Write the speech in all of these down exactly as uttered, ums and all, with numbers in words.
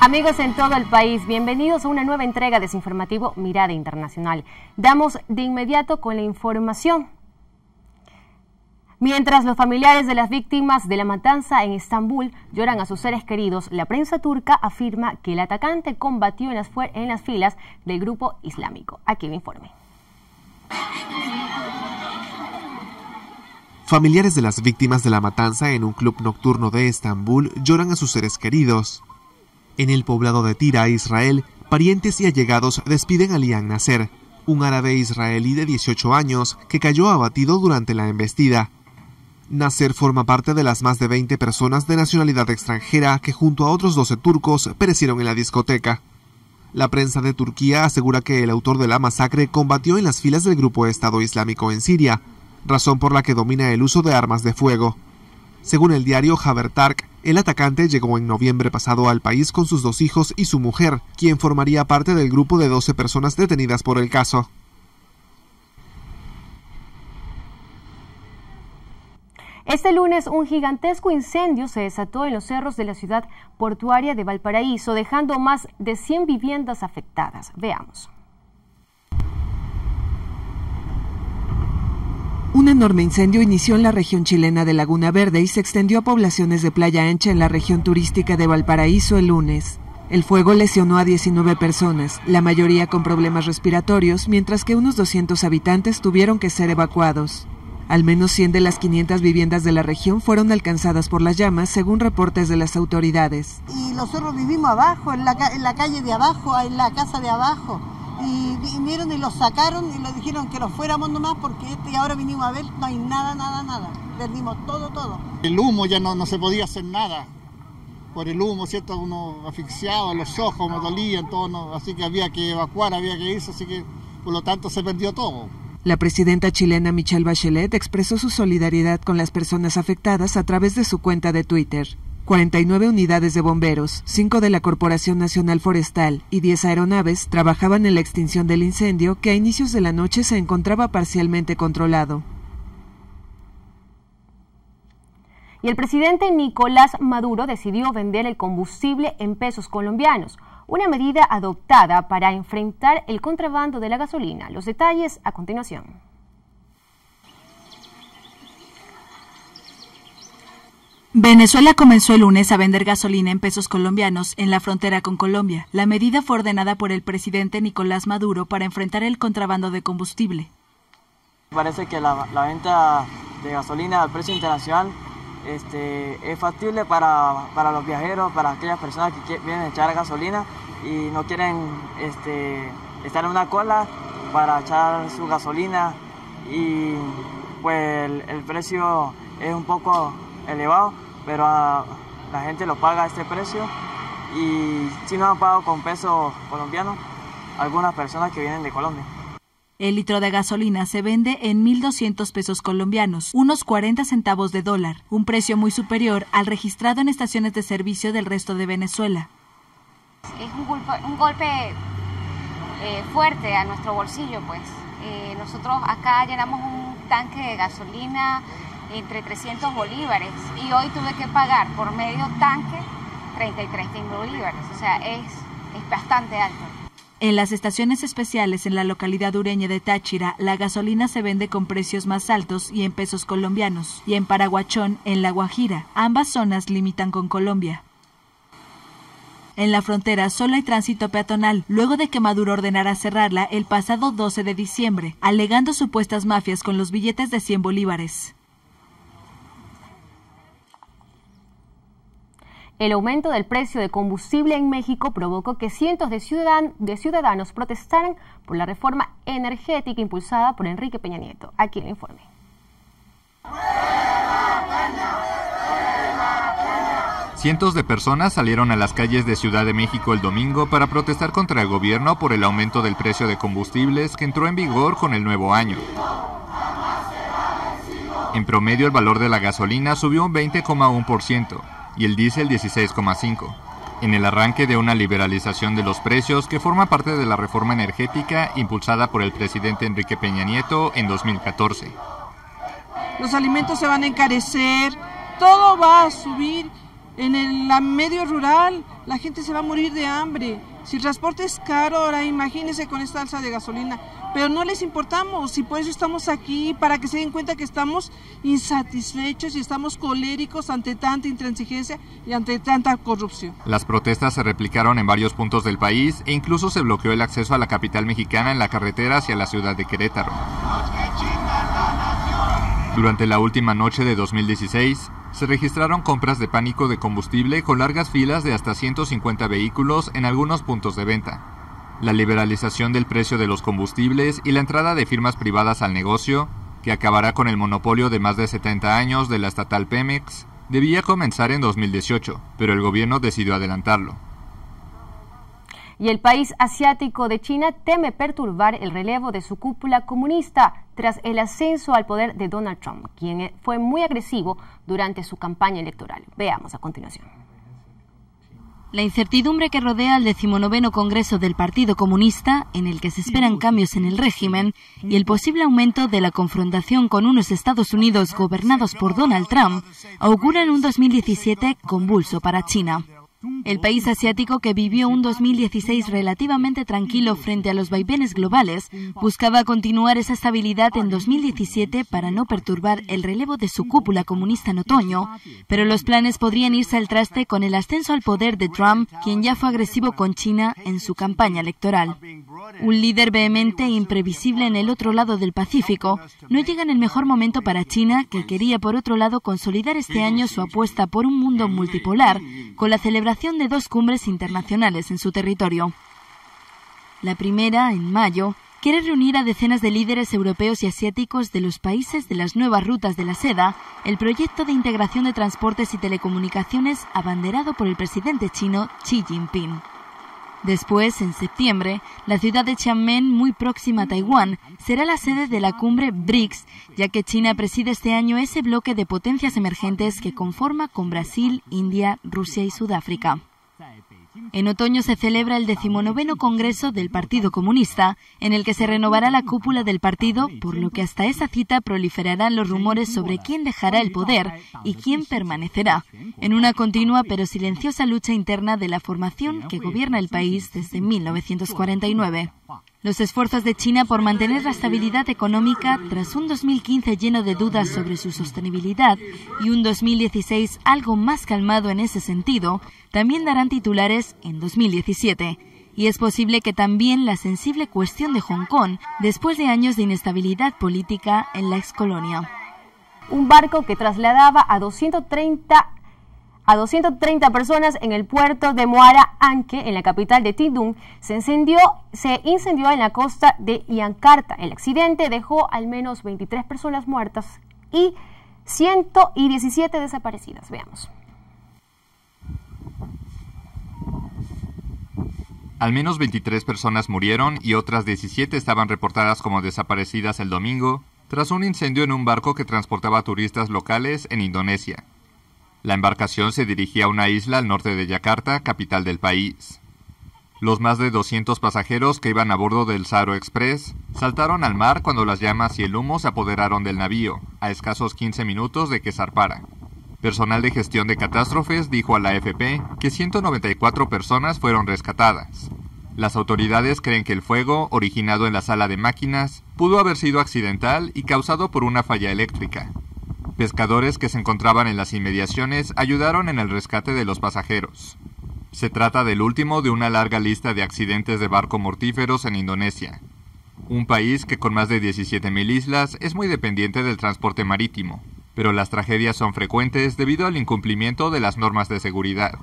Amigos en todo el país, bienvenidos a una nueva entrega de su informativo Mirada Internacional. Damos de inmediato con la información. Mientras los familiares de las víctimas de la matanza en Estambul lloran a sus seres queridos, la prensa turca afirma que el atacante combatió en las, en las filas del grupo islámico. Aquí el informe. Familiares de las víctimas de la matanza en un club nocturno de Estambul lloran a sus seres queridos. En el poblado de Tira, Israel, parientes y allegados despiden a Lian Nasser, un árabe israelí de dieciocho años que cayó abatido durante la embestida. Nasser forma parte de las más de veinte personas de nacionalidad extranjera que junto a otros doce turcos perecieron en la discoteca. La prensa de Turquía asegura que el autor de la masacre combatió en las filas del grupo Estado Islámico en Siria, razón por la que domina el uso de armas de fuego. Según el diario Habertark, el atacante llegó en noviembre pasado al país con sus dos hijos y su mujer, quien formaría parte del grupo de doce personas detenidas por el caso. Este lunes, un gigantesco incendio se desató en los cerros de la ciudad portuaria de Valparaíso, dejando más de cien viviendas afectadas. Veamos. Un enorme incendio inició en la región chilena de Laguna Verde y se extendió a poblaciones de Playa Ancha en la región turística de Valparaíso el lunes. El fuego lesionó a diecinueve personas, la mayoría con problemas respiratorios, mientras que unos doscientos habitantes tuvieron que ser evacuados. Al menos cien de las quinientas viviendas de la región fueron alcanzadas por las llamas, según reportes de las autoridades. Y nosotros vivimos abajo, en la, en la calle de abajo, en la casa de abajo. Y vinieron y los sacaron y les dijeron que nos fuéramos nomás porque este, y ahora vinimos a ver, no hay nada, nada, nada. Perdimos todo, todo. El humo ya no, no se podía hacer nada. Por el humo, ¿cierto? Uno asfixiado, los ojos me dolían, todo, no, así que había que evacuar, había que irse, así que por lo tanto se perdió todo. La presidenta chilena Michelle Bachelet expresó su solidaridad con las personas afectadas a través de su cuenta de Twitter. cuarenta y nueve unidades de bomberos, cinco de la Corporación Nacional Forestal y diez aeronaves trabajaban en la extinción del incendio que a inicios de la noche se encontraba parcialmente controlado. Y el presidente Nicolás Maduro decidió vender el combustible en pesos colombianos, una medida adoptada para enfrentar el contrabando de la gasolina. Los detalles a continuación. Venezuela comenzó el lunes a vender gasolina en pesos colombianos en la frontera con Colombia. La medida fue ordenada por el presidente Nicolás Maduro para enfrentar el contrabando de combustible. Parece que la, la venta de gasolina al precio internacional este, es factible para, para los viajeros, para aquellas personas que vienen a echar gasolina y no quieren este, estar en una cola para echar su gasolina, y pues el, el precio es un poco elevado, pero a la gente lo paga a este precio, y si no han pagado con pesos colombianos algunas personas que vienen de Colombia. El litro de gasolina se vende en mil doscientos pesos colombianos, unos cuarenta centavos de dólar, un precio muy superior al registrado en estaciones de servicio del resto de Venezuela. Es un golpe, un golpe eh, fuerte a nuestro bolsillo, pues. Eh, nosotros acá llenamos un tanque de gasolina entre trescientos bolívares y hoy tuve que pagar por medio tanque treinta y tres mil bolívares, o sea, es, es bastante alto. En las estaciones especiales en la localidad ureña de Táchira, la gasolina se vende con precios más altos y en pesos colombianos, y en Paraguachón, en La Guajira, ambas zonas limitan con Colombia. En la frontera solo hay tránsito peatonal, luego de que Maduro ordenara cerrarla el pasado doce de diciembre, alegando supuestas mafias con los billetes de cien bolívares. El aumento del precio de combustible en México provocó que cientos de, ciudadan de ciudadanos protestaran por la reforma energética impulsada por Enrique Peña Nieto. Aquí el informe. Cientos de personas salieron a las calles de Ciudad de México el domingo para protestar contra el gobierno por el aumento del precio de combustibles que entró en vigor con el nuevo año. En promedio, el valor de la gasolina subió un veinte coma uno por ciento y el diésel dieciséis coma cinco por ciento, en el arranque de una liberalización de los precios que forma parte de la reforma energética impulsada por el presidente Enrique Peña Nieto en dos mil catorce. Los alimentos se van a encarecer, todo va a subir En el la medio rural la gente se va a morir de hambre. Si el transporte es caro, ahora imagínense con esta alza de gasolina. Pero no les importamos y por eso estamos aquí, para que se den cuenta que estamos insatisfechos y estamos coléricos ante tanta intransigencia y ante tanta corrupción. Las protestas se replicaron en varios puntos del país e incluso se bloqueó el acceso a la capital mexicana en la carretera hacia la ciudad de Querétaro. Durante la última noche de dos mil dieciséis, se registraron compras de pánico de combustible con largas filas de hasta ciento cincuenta vehículos en algunos puntos de venta. La liberalización del precio de los combustibles y la entrada de firmas privadas al negocio, que acabará con el monopolio de más de setenta años de la estatal Pemex, debía comenzar en dos mil dieciocho, pero el gobierno decidió adelantarlo. Y el país asiático de China teme perturbar el relevo de su cúpula comunista tras el ascenso al poder de Donald Trump, quien fue muy agresivo durante su campaña electoral. Veamos a continuación. La incertidumbre que rodea al decimonoveno Congreso del Partido Comunista, en el que se esperan cambios en el régimen, y el posible aumento de la confrontación con unos Estados Unidos gobernados por Donald Trump, auguran un dos mil diecisiete convulso para China. El país asiático, que vivió un dos mil dieciséis relativamente tranquilo frente a los vaivenes globales, buscaba continuar esa estabilidad en dos mil diecisiete para no perturbar el relevo de su cúpula comunista en otoño, pero los planes podrían irse al traste con el ascenso al poder de Trump, quien ya fue agresivo con China en su campaña electoral. Un líder vehemente e imprevisible en el otro lado del Pacífico, no llega en el mejor momento para China, que quería por otro lado consolidar este año su apuesta por un mundo multipolar, con la celebración de dos cumbres internacionales en su territorio. La primera, en mayo, quiere reunir a decenas de líderes europeos y asiáticos de los países de las nuevas rutas de la seda, el proyecto de integración de transportes y telecomunicaciones abanderado por el presidente chino Xi Jinping. Después, en septiembre, la ciudad de Xiamen, muy próxima a Taiwán, será la sede de la cumbre BRICS, ya que China preside este año ese bloque de potencias emergentes que conforma con Brasil, India, Rusia y Sudáfrica. En otoño se celebra el decimonoveno Congreso del Partido Comunista, en el que se renovará la cúpula del partido, por lo que hasta esa cita proliferarán los rumores sobre quién dejará el poder y quién permanecerá, en una continua pero silenciosa lucha interna de la formación que gobierna el país desde mil novecientos cuarenta y nueve. Los esfuerzos de China por mantener la estabilidad económica tras un dos mil quince lleno de dudas sobre su sostenibilidad y un dos mil dieciséis algo más calmado en ese sentido, también darán titulares en dos mil diecisiete. Y es posible que también la sensible cuestión de Hong Kong, después de años de inestabilidad política en la excolonia. Un barco que trasladaba a doscientos treinta A doscientas treinta personas en el puerto de Muara Anke, en la capital de Tidung, se incendió, se incendió en la costa de Yakarta. El accidente dejó al menos veintitrés personas muertas y ciento diecisiete desaparecidas. Veamos. Al menos veintitrés personas murieron y otras diecisiete estaban reportadas como desaparecidas el domingo, tras un incendio en un barco que transportaba turistas locales en Indonesia. La embarcación se dirigía a una isla al norte de Yakarta, capital del país. Los más de doscientos pasajeros que iban a bordo del Saro Express saltaron al mar cuando las llamas y el humo se apoderaron del navío, a escasos quince minutos de que zarpara. Personal de gestión de catástrofes dijo a la A F P que ciento noventa y cuatro personas fueron rescatadas. Las autoridades creen que el fuego, originado en la sala de máquinas, pudo haber sido accidental y causado por una falla eléctrica. Pescadores que se encontraban en las inmediaciones ayudaron en el rescate de los pasajeros. Se trata del último de una larga lista de accidentes de barco mortíferos en Indonesia, un país que con más de diecisiete mil islas es muy dependiente del transporte marítimo, pero las tragedias son frecuentes debido al incumplimiento de las normas de seguridad.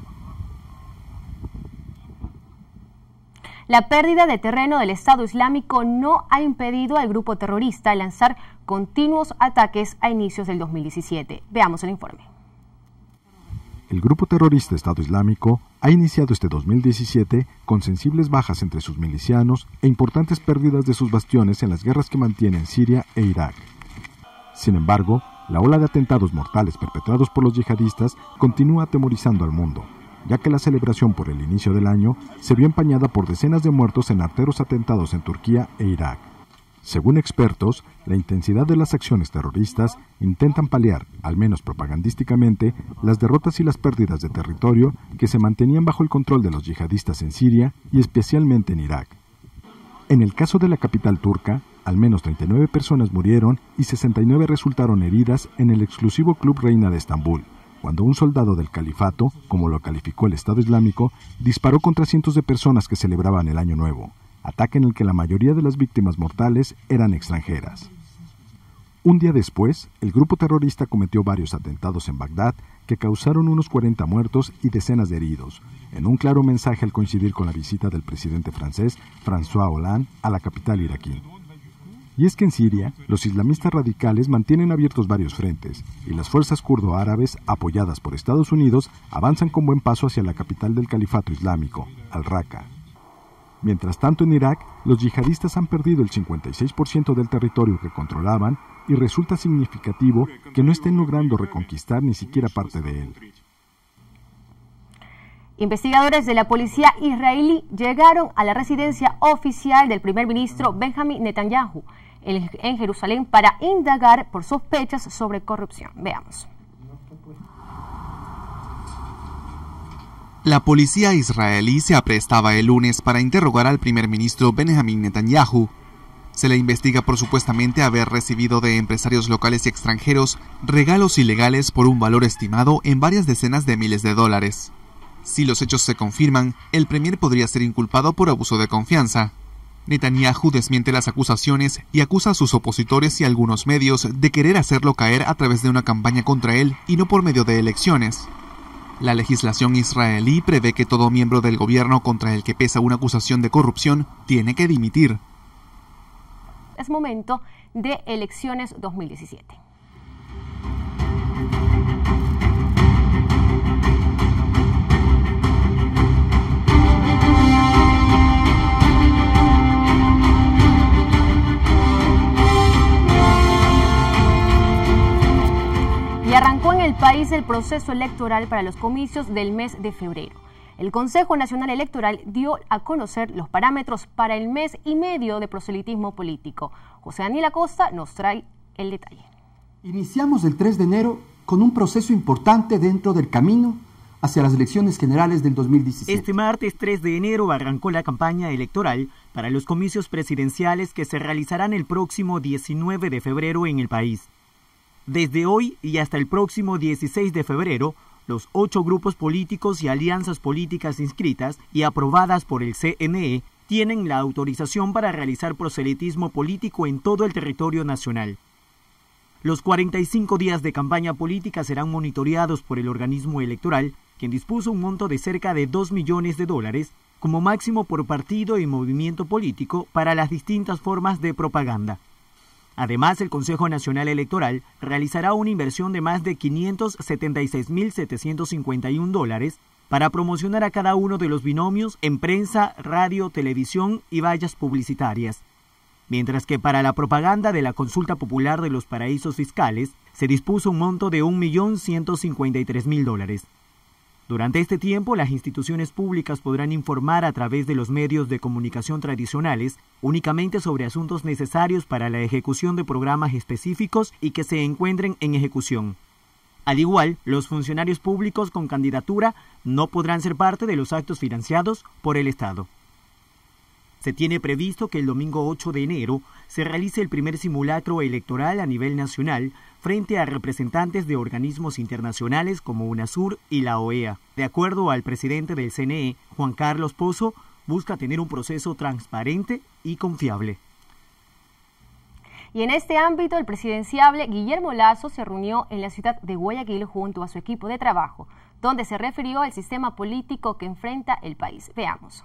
La pérdida de terreno del Estado Islámico no ha impedido al grupo terrorista lanzar continuos ataques a inicios del dos mil diecisiete. Veamos el informe. El grupo terrorista Estado Islámico ha iniciado este dos mil diecisiete con sensibles bajas entre sus milicianos e importantes pérdidas de sus bastiones en las guerras que mantiene en Siria e Irak. Sin embargo, la ola de atentados mortales perpetrados por los yihadistas continúa atemorizando al mundo, ya que la celebración por el inicio del año se vio empañada por decenas de muertos en arteros atentados en Turquía e Irak. Según expertos, la intensidad de las acciones terroristas intentan paliar, al menos propagandísticamente, las derrotas y las pérdidas de territorio que se mantenían bajo el control de los yihadistas en Siria y especialmente en Irak. En el caso de la capital turca, al menos treinta y nueve personas murieron y sesenta y nueve resultaron heridas en el exclusivo Club Reina de Estambul, cuando un soldado del califato, como lo calificó el Estado Islámico, disparó contra cientos de personas que celebraban el Año Nuevo, ataque en el que la mayoría de las víctimas mortales eran extranjeras. Un día después, el grupo terrorista cometió varios atentados en Bagdad que causaron unos cuarenta muertos y decenas de heridos, en un claro mensaje al coincidir con la visita del presidente francés François Hollande a la capital iraquí. Y es que en Siria, los islamistas radicales mantienen abiertos varios frentes, y las fuerzas kurdo-árabes, apoyadas por Estados Unidos, avanzan con buen paso hacia la capital del califato islámico, Al-Raqqa. Mientras tanto, en Irak, los yihadistas han perdido el cincuenta y seis por ciento del territorio que controlaban y resulta significativo que no estén logrando reconquistar ni siquiera parte de él. Investigadores de la policía israelí llegaron a la residencia oficial del primer ministro Benjamin Netanyahu en Jerusalén para indagar por sospechas sobre corrupción. Veamos. La policía israelí se aprestaba el lunes para interrogar al primer ministro Benjamin Netanyahu. Se le investiga por supuestamente haber recibido de empresarios locales y extranjeros regalos ilegales por un valor estimado en varias decenas de miles de dólares. Si los hechos se confirman, el premier podría ser inculpado por abuso de confianza. Netanyahu desmiente las acusaciones y acusa a sus opositores y algunos medios de querer hacerlo caer a través de una campaña contra él y no por medio de elecciones. La legislación israelí prevé que todo miembro del gobierno contra el que pesa una acusación de corrupción tiene que dimitir. Es momento de elecciones dos mil diecisiete. Y arrancó en el país el proceso electoral para los comicios del mes de febrero. El Consejo Nacional Electoral dio a conocer los parámetros para el mes y medio de proselitismo político. José Daniel Acosta nos trae el detalle. Iniciamos el tres de enero con un proceso importante dentro del camino hacia las elecciones generales del dos mil diecisiete. Este martes tres de enero arrancó la campaña electoral para los comicios presidenciales que se realizarán el próximo diecinueve de febrero en el país. Desde hoy y hasta el próximo dieciséis de febrero, los ocho grupos políticos y alianzas políticas inscritas y aprobadas por el C N E tienen la autorización para realizar proselitismo político en todo el territorio nacional. Los cuarenta y cinco días de campaña política serán monitoreados por el organismo electoral, quien dispuso un monto de cerca de dos millones de dólares como máximo por partido y movimiento político para las distintas formas de propaganda. Además, el Consejo Nacional Electoral realizará una inversión de más de quinientos setenta y seis mil setecientos cincuenta y un dólares para promocionar a cada uno de los binomios en prensa, radio, televisión y vallas publicitarias. Mientras que para la propaganda de la consulta popular de los paraísos fiscales se dispuso un monto de un millón ciento cincuenta y tres mil dólares. Durante este tiempo, las instituciones públicas podrán informar a través de los medios de comunicación tradicionales únicamente sobre asuntos necesarios para la ejecución de programas específicos y que se encuentren en ejecución. Al igual, los funcionarios públicos con candidatura no podrán ser parte de los actos financiados por el Estado. Se tiene previsto que el domingo ocho de enero se realice el primer simulacro electoral a nivel nacional frente a representantes de organismos internacionales como UNASUR y la O E A. De acuerdo al presidente del C N E, Juan Carlos Pozo, busca tener un proceso transparente y confiable. Y en este ámbito, el presidenciable Guillermo Lasso se reunió en la ciudad de Guayaquil junto a su equipo de trabajo, donde se refirió al sistema político que enfrenta el país. Veamos.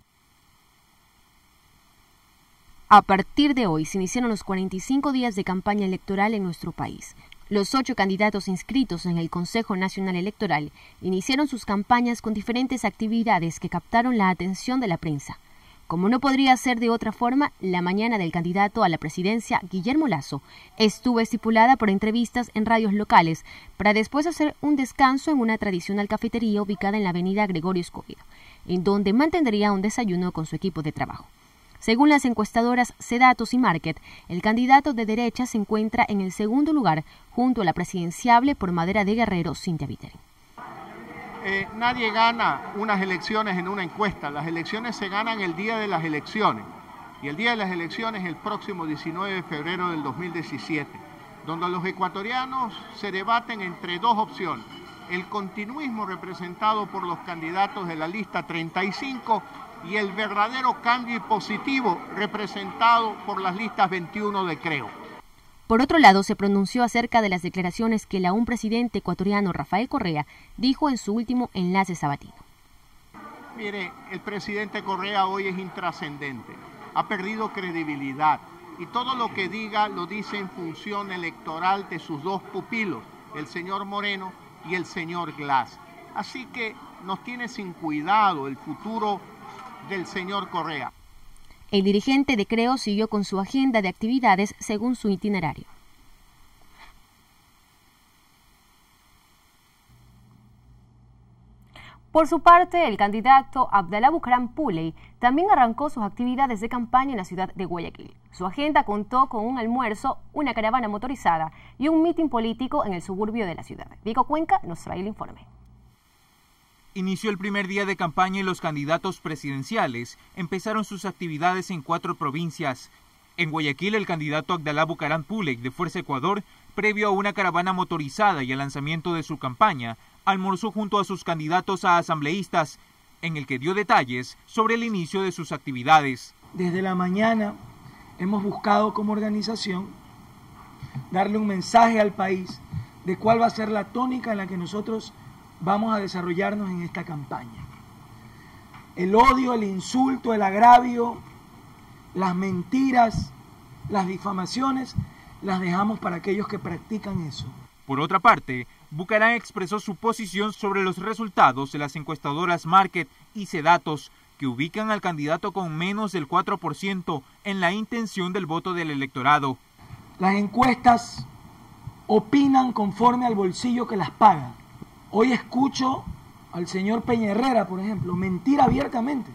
A partir de hoy se iniciaron los cuarenta y cinco días de campaña electoral en nuestro país. Los ocho candidatos inscritos en el Consejo Nacional Electoral iniciaron sus campañas con diferentes actividades que captaron la atención de la prensa. Como no podría ser de otra forma, la mañana del candidato a la presidencia, Guillermo Lasso, estuvo estipulada por entrevistas en radios locales para después hacer un descanso en una tradicional cafetería ubicada en la avenida Gregorio Escobedo, en donde mantendría un desayuno con su equipo de trabajo. Según las encuestadoras Cedatos y Market, el candidato de derecha se encuentra en el segundo lugar junto a la presidenciable por Madera de Guerrero, Cynthia Biteri. Eh, nadie gana unas elecciones en una encuesta, las elecciones se ganan el día de las elecciones y el día de las elecciones es el próximo diecinueve de febrero del dos mil diecisiete, donde los ecuatorianos se debaten entre dos opciones, el continuismo representado por los candidatos de la lista treinta y cinco y el verdadero cambio positivo representado por las listas veintiuno de Creo. Por otro lado, se pronunció acerca de las declaraciones que el aún presidente ecuatoriano Rafael Correa dijo en su último enlace sabatino. Mire, el presidente Correa hoy es intrascendente, ha perdido credibilidad y todo lo que diga lo dice en función electoral de sus dos pupilos, el señor Moreno y el señor Glass. Así que nos tiene sin cuidado el futuro del señor Correa. El dirigente de Creo siguió con su agenda de actividades según su itinerario. Por su parte, el candidato Abdalá Bucaram Puley también arrancó sus actividades de campaña en la ciudad de Guayaquil. Su agenda contó con un almuerzo, una caravana motorizada y un mitin político en el suburbio de la ciudad. Diego Cuenca nos trae el informe. Inició el primer día de campaña y los candidatos presidenciales empezaron sus actividades en cuatro provincias. En Guayaquil, el candidato Abdalá Bucaram Puley de Fuerza Ecuador, previo a una caravana motorizada y al lanzamiento de su campaña, almorzó junto a sus candidatos a asambleístas, en el que dio detalles sobre el inicio de sus actividades. Desde la mañana hemos buscado como organización darle un mensaje al país de cuál va a ser la tónica en la que nosotros vamos a desarrollarnos en esta campaña. El odio, el insulto, el agravio, las mentiras, las difamaciones, las dejamos para aquellos que practican eso. Por otra parte, Bucaram expresó su posición sobre los resultados de las encuestadoras Market y Cedatos, que ubican al candidato con menos del cuatro por ciento en la intención del voto del electorado. Las encuestas opinan conforme al bolsillo que las paga. Hoy escucho al señor Peña Herrera, por ejemplo, mentir abiertamente.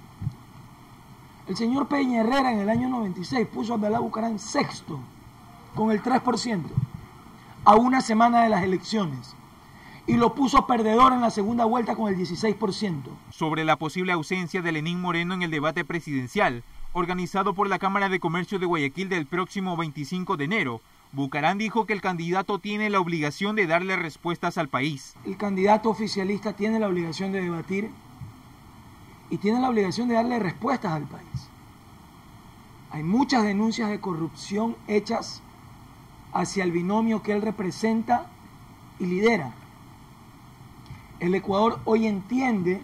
El señor Peña Herrera en el año noventa y seis puso a Abdalá Bucaram sexto, con el tres por ciento, a una semana de las elecciones, y lo puso perdedor en la segunda vuelta con el dieciséis por ciento. Sobre la posible ausencia de Lenín Moreno en el debate presidencial, organizado por la Cámara de Comercio de Guayaquil del próximo veinticinco de enero, Bucaram dijo que el candidato tiene la obligación de darle respuestas al país. El candidato oficialista tiene la obligación de debatir y tiene la obligación de darle respuestas al país. Hay muchas denuncias de corrupción hechas hacia el binomio que él representa y lidera. El Ecuador hoy entiende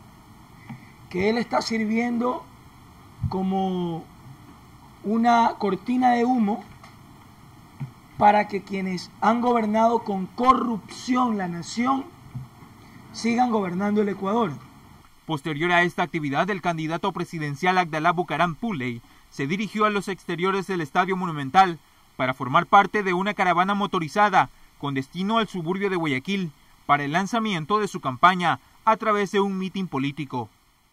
que él está sirviendo como una cortina de humo para que quienes han gobernado con corrupción la nación sigan gobernando el Ecuador. Posterior a esta actividad, el candidato presidencial Abdalá Bucaram Puley se dirigió a los exteriores del Estadio Monumental para formar parte de una caravana motorizada con destino al suburbio de Guayaquil para el lanzamiento de su campaña a través de un mitin político.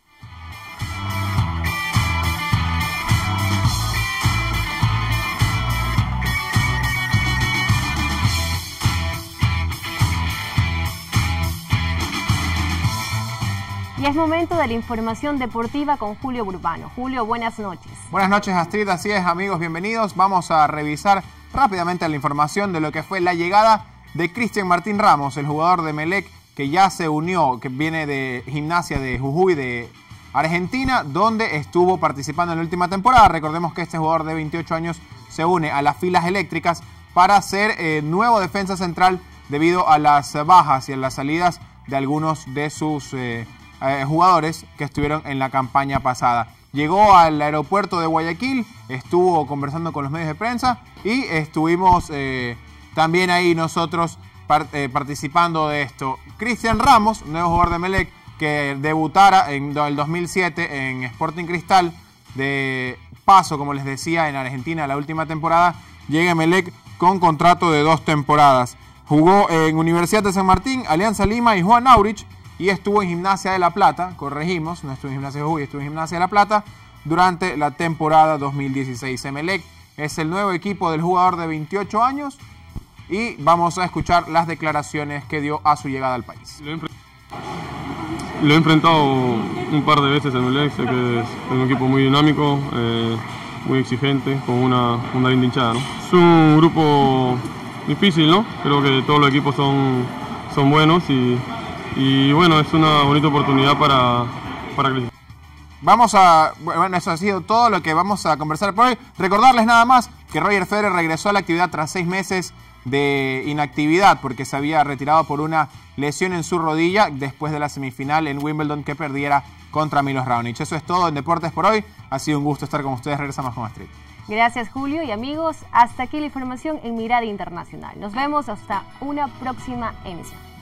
Y es momento de la información deportiva con Julio Burbano. Julio, buenas noches. Buenas noches, Astrid. Así es, amigos, bienvenidos. Vamos a revisar rápidamente la información de lo que fue la llegada de Cristian Martín Ramos, el jugador de Emelec que ya se unió, que viene de Gimnasia de Jujuy de Argentina, donde estuvo participando en la última temporada. Recordemos que este jugador de veintiocho años se une a las filas eléctricas para ser eh, nuevo defensa central debido a las bajas y a las salidas de algunos de sus eh, eh, jugadores que estuvieron en la campaña pasada. Llegó al aeropuerto de Guayaquil, estuvo conversando con los medios de prensa y estuvimos eh, también ahí nosotros part eh, participando de esto. Cristian Ramos, nuevo jugador de Emelec, que debutara en el dos mil siete en Sporting Cristal, de paso, como les decía, en Argentina la última temporada, llega a Emelec con contrato de dos temporadas. Jugó en Universidad de San Martín, Alianza Lima y Juan Aurich, y estuvo en Gimnasia de La Plata, corregimos, no estuvo en Gimnasia de Jujuy, estuvo en Gimnasia de La Plata, durante la temporada dos mil dieciséis. Emelec es el nuevo equipo del jugador de veintiocho años y vamos a escuchar las declaraciones que dio a su llegada al país. Lo he enfrentado un par de veces en Emelec, sé que es un equipo muy dinámico, eh, muy exigente, con una, una linda hinchada, ¿no? Es un grupo difícil, ¿no? Creo que todos los equipos son, son buenos y, y bueno, es una bonita oportunidad para, para crecer. Vamos a, bueno, eso ha sido todo lo que vamos a conversar por hoy. Recordarles nada más que Roger Federer regresó a la actividad tras seis meses de inactividad porque se había retirado por una lesión en su rodilla después de la semifinal en Wimbledon que perdiera contra Milos Raonic. Eso es todo en Deportes por hoy. Ha sido un gusto estar con ustedes. Regresamos con Astrid. Gracias, Julio, y amigos, hasta aquí la información en Mirada Internacional. Nos vemos hasta una próxima emisión.